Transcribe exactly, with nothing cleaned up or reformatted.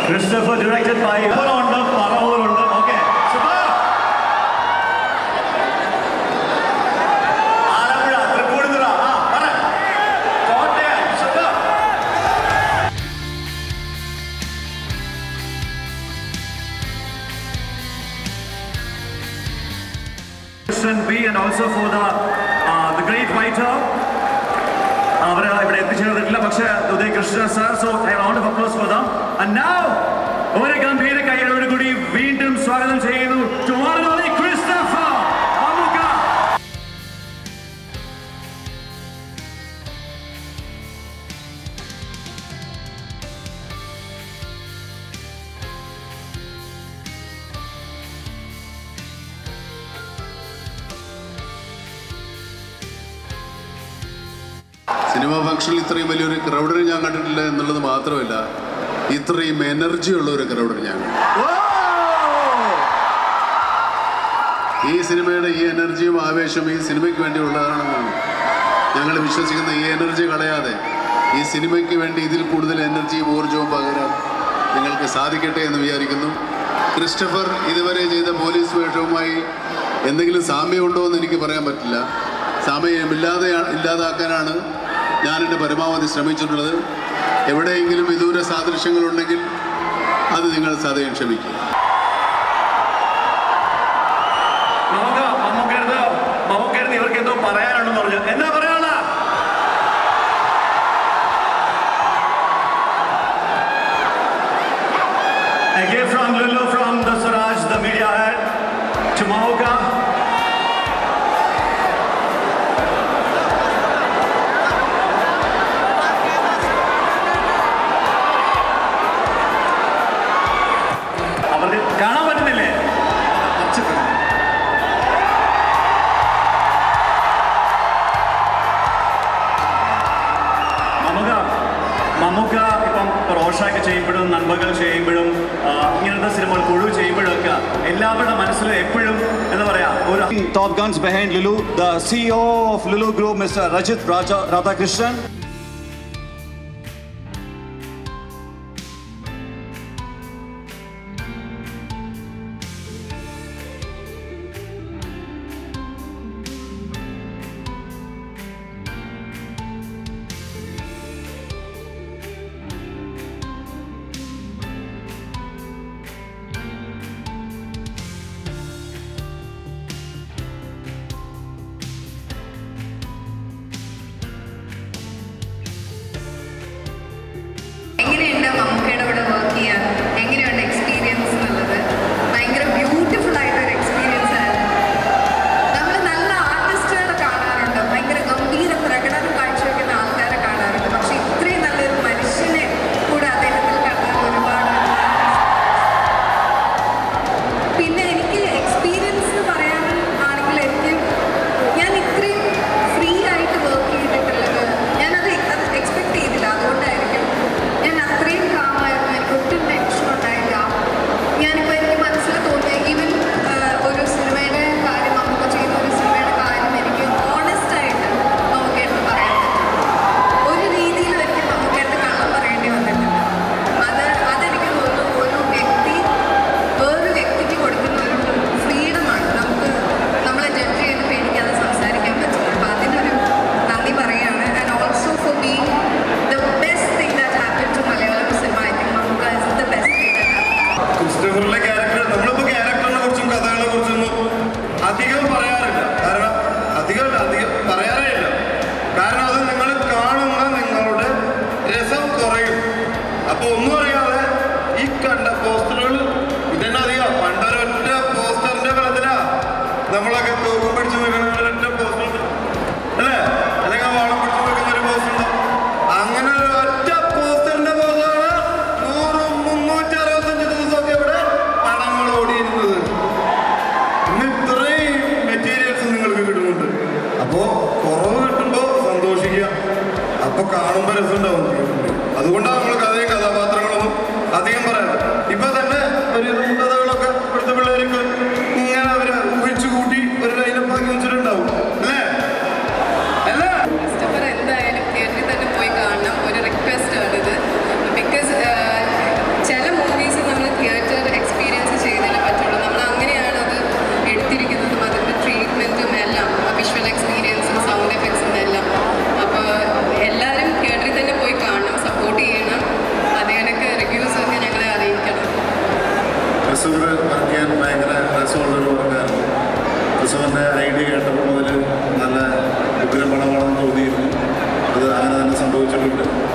Christopher, directed by Paronda, Paronda. Okay, super. Alapura, Tripurandra. Ah, para. Kottayam, super. Christian B, and also for the uh, the great writer. Uday Krishna sir, so a round of applause for them. And now, ഒരു ഗംഭീര കൈയ്യടിയോട് കൂടി വീണ്ടും സ്വാഗതം ചെയ്യുന്നു to one and only Christopher Mamuka. Cinema ഫംഗ്ഷനിൽ ഇത്രയും വലിയൊരു ക്രൗഡിനെ ഞാൻ കണ്ടിട്ടില്ല എന്നുള്ളത് മാത്രമല്ല, ഇത്രയും എനർജി ഉള്ള ഒരു ക്രൗഡിനെ ഞാൻ ഈ സിനിമയുടെ ഈ എനർജിയും ആവേശവും ഈ സിനിമയ്ക്ക് വേണ്ടിയുള്ളതാണെന്നാണ് ഞങ്ങൾ വിശ്വസിക്കുന്ന. ഈ എനർജി കളയാതെ ഈ സിനിമയ്ക്ക് വേണ്ടി ഇതിൽ കൂടുതൽ എനർജിയും ഊർജവും പകരാൻ നിങ്ങൾക്ക് സാധിക്കട്ടെ എന്ന് വിചാരിക്കുന്നു. ക്രിസ്റ്റഫർ ഇതുവരെ ചെയ്ത പോലീസ് വേഷവുമായി എന്തെങ്കിലും സാമ്യമുണ്ടോ എന്ന് എനിക്ക് പറയാൻ പറ്റില്ല. സാമ്യമില്ലാതെ ഇല്ലാതാക്കാനാണ് ഞാൻ എൻ്റെ പരമാവധി ശ്രമിച്ചിട്ടുള്ളത്. എവിടെയെങ്കിലും വിദൂര സാദൃശ്യങ്ങളുണ്ടെങ്കിൽ അത് നിങ്ങൾ സദയം ക്ഷമിക്കും. ഇവർക്ക് എന്തോ പറയാനുണ്ടെന്ന് പറഞ്ഞു. എന്താ പറയാനുള്ള Again from Lulu, from the Suraj, the media head, to Mamuka. കാണാൻ പറ്റുന്നില്ലേ? മമ്മുക്ക മമ്മുക്ക ഇപ്പം റോഷാക്ക് ചെയ്യുമ്പോഴും നന്മകൾ ചെയ്യുമ്പോഴും ഇങ്ങനത്തെ സിനിമകൾ കുഴു ചെയ്യുമ്പോഴും ഒക്കെ എല്ലാവരുടെ മനസ്സിലും എപ്പോഴും എന്താ പറയാ ഒരു Top Guns behind Lulu, the C E O of Lulu Group, Mister Rajit Raja Radhakrishnan. അതുകൊണ്ടാണ് നമ്മൾ കഥയും കഥാപാത്രങ്ങളൊന്നും അധികം പറയാം. ഇപ്പൊ തന്നെ ഒരു കഥകളൊക്കെ ഇവിടുത്തെ പിള്ളേർക്ക് ഇങ്ങനെ അവര് ഊഹിച്ചു കൂട്ടി ഒരു ലൈനപ്പാക്കി വെച്ചിട്ടുണ്ടാവും അല്ലേ? എന്തായാലും തിയേറ്ററിൽ തന്നെ പോയി കാണണം. ഒരു റിക്വസ്റ്റ് ആണിത്. ബിക്കോസ് ചില മൂവീസ് ഇവിടെ